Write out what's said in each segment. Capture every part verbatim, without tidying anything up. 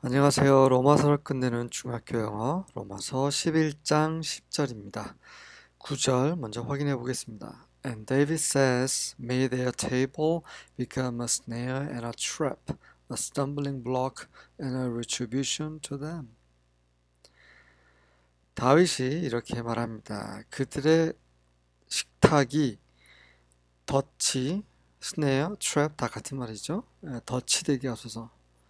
안녕하세요. 로마서를 끝내는 중학교 영어 로마서 십일 장 십 절입니다. 구 절 먼저 확인해 보겠습니다. And David says, May their table become a snare and a trap, a stumbling block and a retribution to them. 다윗이 이렇게 말합니다. 그들의 식탁이 덫이, 스네어, 트랩 다 같은 말이죠. 덫이 되게 하소서.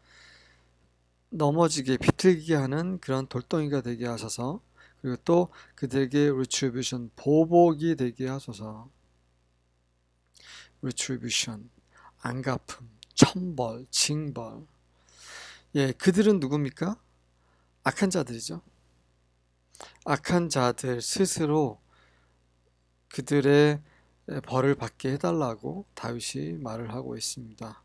넘어지게 비틀게 하는 그런 돌덩이가 되게 하셔서, 그리고 또 그들에게 retribution, 보복이 되게 하소서. retribution, 안갚음, 천벌, 징벌. 예, 그들은 누굽니까? 악한 자들이죠. 악한 자들 스스로 그들의 벌을 받게 해달라고 다윗이 말을 하고 있습니다.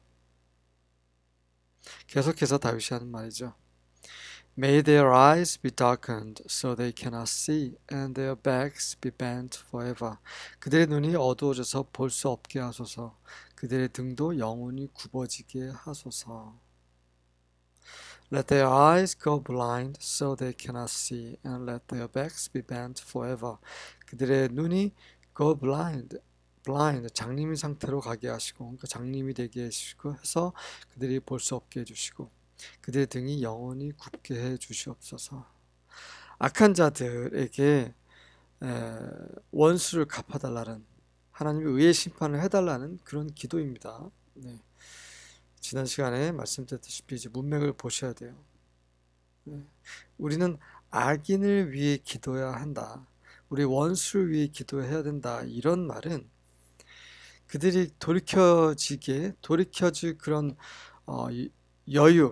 계속해서 다윗이 하는 말이죠. May their eyes be darkened so they cannot see, and their backs be bent forever. 그들의 눈이 어두워져서 볼 수 없게 하소서. 그들의 등도 영원히 굽어지게 하소서. Let their eyes go blind so they cannot see, and let their backs be bent forever. 그들의 눈이 go blind, blind, 장님의 상태로 가게 하시고, 그러니까 장님이 되게 해주시고 해서 그들이 볼 수 없게 해주시고, 그들의 등이 영원히 굽게 해 주시옵소서. 악한 자들에게 에, 원수를 갚아달라는, 하나님의 의의 심판을 해달라는 그런 기도입니다. 네. 지난 시간에 말씀드렸다시피 이제 문맥을 보셔야 돼요. 네. 우리는 악인을 위해 기도해야 한다. 우리 원수를 위해 기도해야 된다. 이런 말은 그들이 돌이켜지게, 돌이켜질 그런 어, 여유,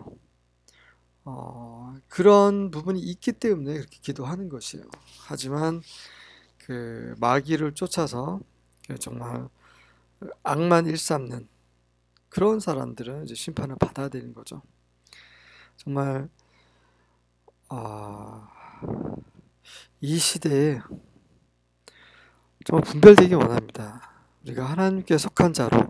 어, 그런 부분이 있기 때문에 그렇게 기도하는 것이에요. 하지만 그 마귀를 쫓아서 정말 악만 일삼는 그런 사람들은 이제 심판을 받아야 되는 거죠. 정말 어, 이 시대에 정말 분별되기 원합니다. 우리가 하나님께 속한 자로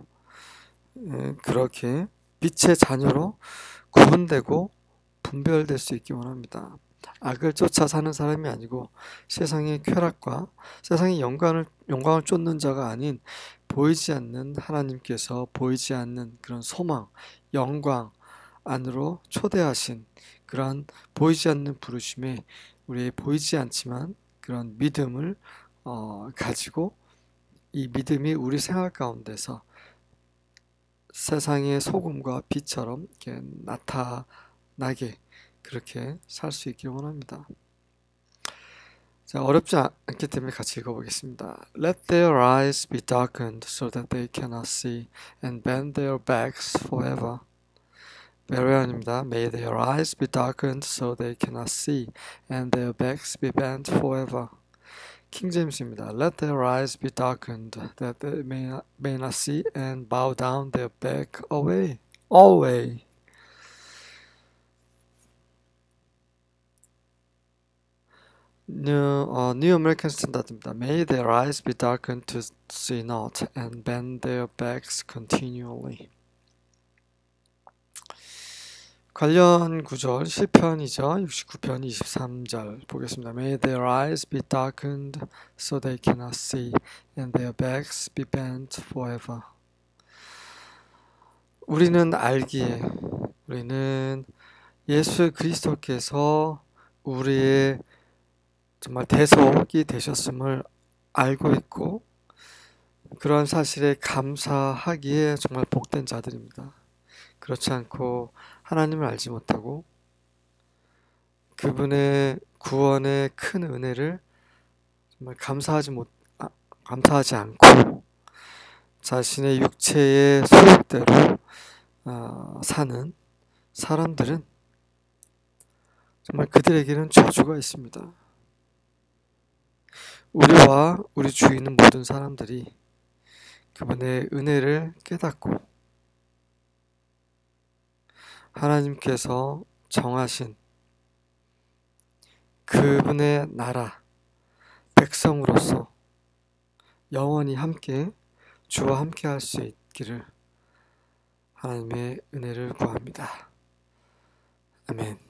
그렇게 빛의 자녀로 구분되고 분별될 수 있기 원합니다. 악을 쫓아 사는 사람이 아니고 세상의 쾌락과 세상의 영광을, 영광을 쫓는 자가 아닌 보이지 않는 하나님께서 보이지 않는 그런 소망, 영광 안으로 초대하신 그런 보이지 않는 부르심에 우리의 보이지 않지만 그런 믿음을 어, 가지고 이 믿음이 우리 생활 가운데서 세상의 소금과 빛처럼 이렇게 나타나게 그렇게 살 수 있길 원합니다. 자, 어렵지 않기 때문에 같이 읽어보겠습니다. Let their eyes be darkened so that they cannot see, and bend their backs forever. 베레안입니다. May their eyes be darkened so they cannot see, and their backs be bent forever. 킹제임스입니다. Let their eyes be darkened that they may not, may not see, and bow down their back away, always. New, uh, New American Standard입니다. May their eyes be darkened to see not, and bend their backs continually. 관련 구절 시편이죠. 육십구 편 이십삼 절 보겠습니다. May their eyes be darkened so they cannot see, and their backs be bent forever. 우리는 알기에, 우리는 예수 그리스도께서 우리의 정말 대속이 되셨음을 알고 있고, 그런 사실에 감사하기에 정말 복된 자들입니다. 그렇지 않고 하나님을 알지 못하고 그분의 구원의 큰 은혜를 정말 감사하지 못 아, 감사하지 않고 자신의 육체의 소욕대로 어, 사는 사람들은 정말 그들에게는 저주가 있습니다. 우리와 우리 주위에 있는 모든 사람들이 그분의 은혜를 깨닫고 하나님께서 정하신 그분의 나라, 백성으로서 영원히 함께 주와 함께 할 수 있기를 하나님의 은혜를 구합니다. 아멘.